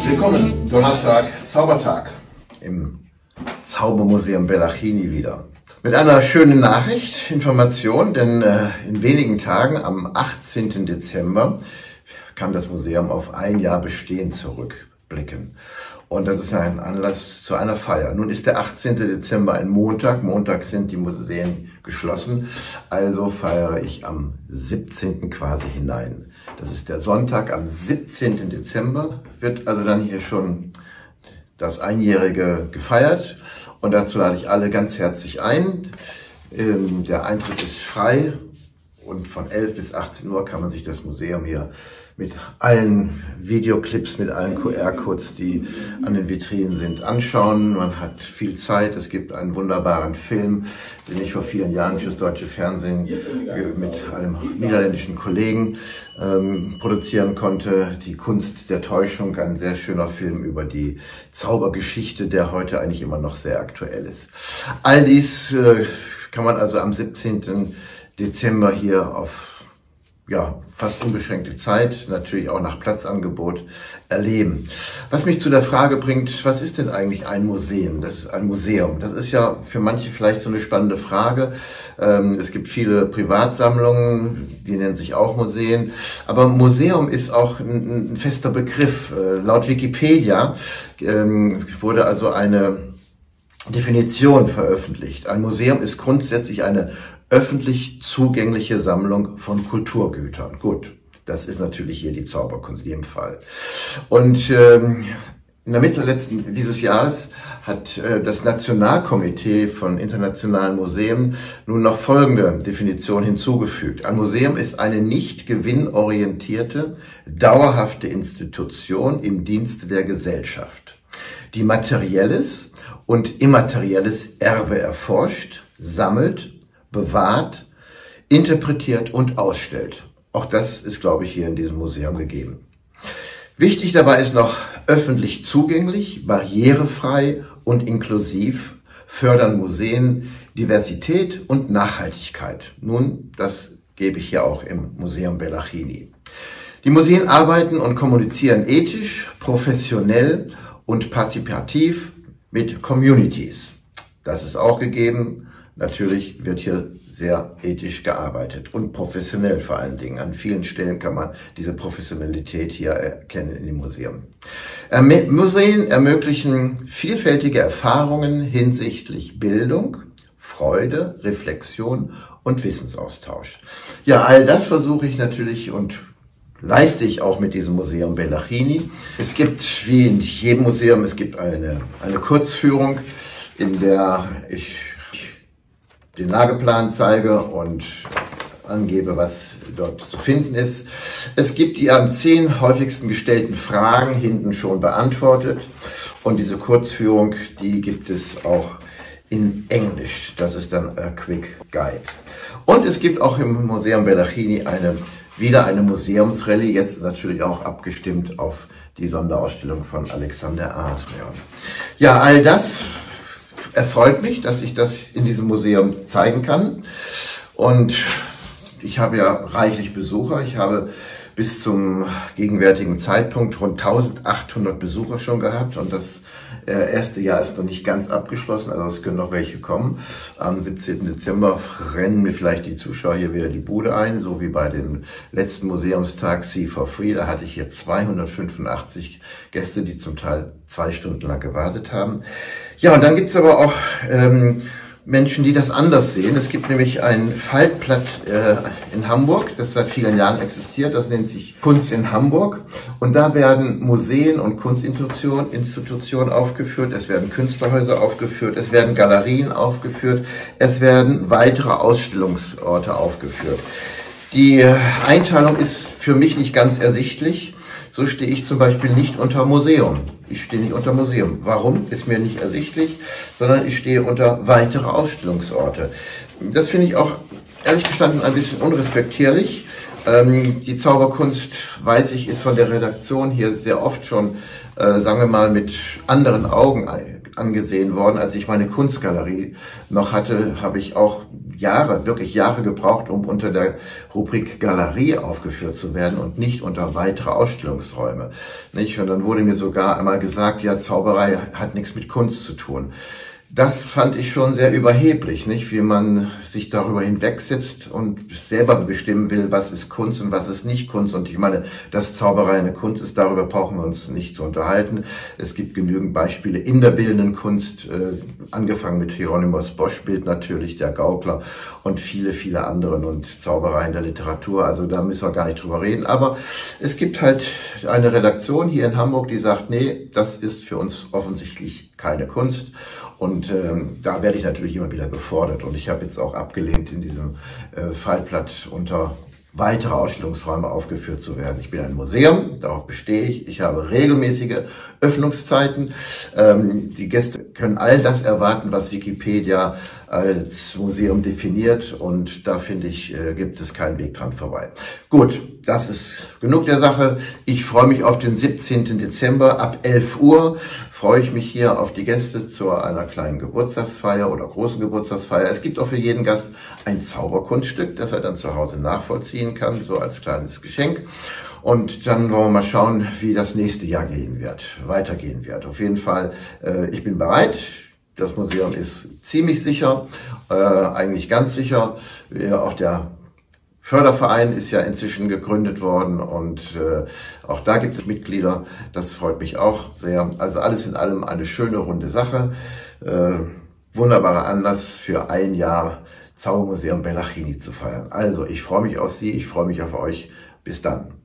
Willkommen, Donnerstag, Zaubertag im Zaubermuseum Bellachini wieder. Mit einer schönen Nachricht, Information, denn in wenigen Tagen, am 18. Dezember, kann das Museum auf ein Jahr Bestehen zurückblicken. Und das ist ein Anlass zu einer Feier. Nun ist der 18. Dezember ein Montag. Montag sind die Museen geschlossen. Also feiere ich am 17. quasi hinein. Das ist der Sonntag. Am 17. Dezember wird also dann hier schon das Einjährige gefeiert. Und dazu lade ich alle ganz herzlich ein. Der Eintritt ist frei. Und von 11 bis 18 Uhr kann man sich das Museum hier mit allen Videoclips, mit allen QR-Codes, die an den Vitrinen sind, anschauen. Man hat viel Zeit. Es gibt einen wunderbaren Film, den ich vor vielen Jahren fürs deutsche Fernsehen mit einem niederländischen Kollegen produzieren konnte. Die Kunst der Täuschung, ein sehr schöner Film über die Zaubergeschichte, der heute eigentlich immer noch sehr aktuell ist. All dies kann man also am 17. Dezember hier auf fast unbeschränkte Zeit, natürlich auch nach Platzangebot, erleben. Was mich zu der Frage bringt, was ist denn eigentlich ein Museum? Das ist ein Museum. Das ist ja für manche vielleicht so eine spannende Frage. Es gibt viele Privatsammlungen, die nennen sich auch Museen. Aber Museum ist auch ein fester Begriff. Laut Wikipedia wurde also eine Definition veröffentlicht. Ein Museum ist grundsätzlich eine öffentlich zugängliche Sammlung von Kulturgütern. Gut, das ist natürlich hier die Zauberkunst in jedem Fall. Und in der Mitte dieses Jahres hat das Nationalkomitee von internationalen Museen nun noch folgende Definition hinzugefügt. Ein Museum ist eine nicht gewinnorientierte, dauerhafte Institution im Dienste der Gesellschaft, die materielles und immaterielles Erbe erforscht, sammelt, bewahrt, interpretiert und ausstellt. Auch das ist, glaube ich, hier in diesem Museum gegeben. Wichtig dabei ist noch öffentlich zugänglich, barrierefrei und inklusiv fördern Museen Diversität und Nachhaltigkeit. Nun, das gebe ich hier auch im Museum Bellachini. Die Museen arbeiten und kommunizieren ethisch, professionell und partizipativ mit Communities. Das ist auch gegeben. Natürlich wird hier sehr ethisch gearbeitet und professionell vor allen Dingen. An vielen Stellen kann man diese Professionalität hier erkennen in dem Museum. Museen ermöglichen vielfältige Erfahrungen hinsichtlich Bildung, Freude, Reflexion und Wissensaustausch. Ja, all das versuche ich natürlich und leiste ich auch mit diesem Museum Bellachini. Es gibt, wie in jedem Museum, es gibt eine Kurzführung, in der ich den Lageplan zeige und angebe, was dort zu finden ist. Es gibt die am 10 häufigsten gestellten Fragen hinten schon beantwortet und diese Kurzführung, die gibt es auch in Englisch. Das ist dann a Quick Guide. Und es gibt auch im Museum Bellachini wieder eine Museumsrallye, jetzt natürlich auch abgestimmt auf die Sonderausstellung von Alexander Adrian. Ja, all das erfreut mich, dass ich das in diesem Museum zeigen kann. Und ich habe ja reichlich Besucher. Ich habe bis zum gegenwärtigen Zeitpunkt rund 1800 Besucher schon gehabt. Und das erste Jahr ist noch nicht ganz abgeschlossen, also es können noch welche kommen. Am 17. Dezember rennen mir vielleicht die Zuschauer hier wieder die Bude ein, so wie bei dem letzten Museumstag See for Free. Da hatte ich hier 285 Gäste, die zum Teil 2 Stunden lang gewartet haben. Ja, und dann gibt's aber auch Menschen, die das anders sehen. Es gibt nämlich ein Faltblatt in Hamburg, das seit vielen Jahren existiert, das nennt sich Kunst in Hamburg. Und da werden Museen und Kunstinstitutionen aufgeführt, es werden Künstlerhäuser aufgeführt, es werden Galerien aufgeführt, es werden weitere Ausstellungsorte aufgeführt. Die Einteilung ist für mich nicht ganz ersichtlich. So stehe ich zum Beispiel nicht unter Museum. Ich stehe nicht unter Museum. Warum? Ist mir nicht ersichtlich, sondern ich stehe unter weitere Ausstellungsorte. Das finde ich auch, ehrlich gestanden, ein bisschen unrespektierlich. Die Zauberkunst, weiß ich, ist von der Redaktion hier sehr oft schon, sagen wir mal, mit anderen Augen angesehen worden. Als ich meine Kunstgalerie noch hatte, habe ich auch wirklich Jahre gebraucht, um unter der Rubrik Galerie aufgeführt zu werden und nicht unter weitere Ausstellungsräume. Nicht? Und dann wurde mir sogar einmal gesagt, ja, Zauberei hat nichts mit Kunst zu tun. Das fand ich schon sehr überheblich, nicht? Wie man sich darüber hinwegsetzt und selber bestimmen will, was ist Kunst und was ist nicht Kunst. Und ich meine, dass Zauberei eine Kunst ist, darüber brauchen wir uns nicht zu unterhalten. Es gibt genügend Beispiele in der bildenden Kunst, angefangen mit Hieronymus Boschbild natürlich, der Gaukler und viele, viele anderen und Zauberei in der Literatur. Also da müssen wir gar nicht drüber reden. Aber es gibt halt eine Redaktion hier in Hamburg, die sagt, nee, das ist für uns offensichtlich keine Kunst. Und da werde ich natürlich immer wieder gefordert. Und ich habe jetzt auch abgelehnt, in diesem Faltblatt unter weitere Ausstellungsräume aufgeführt zu werden. Ich bin ein Museum, darauf bestehe ich. Ich habe regelmäßige Öffnungszeiten. Die Gäste können all das erwarten, was Wikipedia als Museum definiert. Und da finde ich, gibt es keinen Weg dran vorbei. Gut, das ist genug der Sache. Ich freue mich auf den 17. Dezember ab 11 Uhr. Freue ich mich hier auf die Gäste zu einer kleinen Geburtstagsfeier oder großen Geburtstagsfeier. Es gibt auch für jeden Gast ein Zauberkunststück, das er dann zu Hause nachvollziehen kann, so als kleines Geschenk. Und dann wollen wir mal schauen, wie das nächste Jahr weitergehen wird. Auf jeden Fall, ich bin bereit. Das Museum ist ziemlich sicher, eigentlich ganz sicher. Auch der Förderverein ist ja inzwischen gegründet worden und auch da gibt es Mitglieder. Das freut mich auch sehr. Also alles in allem eine schöne runde Sache. Wunderbarer Anlass für ein Jahr Zaubermuseum Bellachini zu feiern. Also ich freue mich auf Sie, ich freue mich auf euch. Bis dann.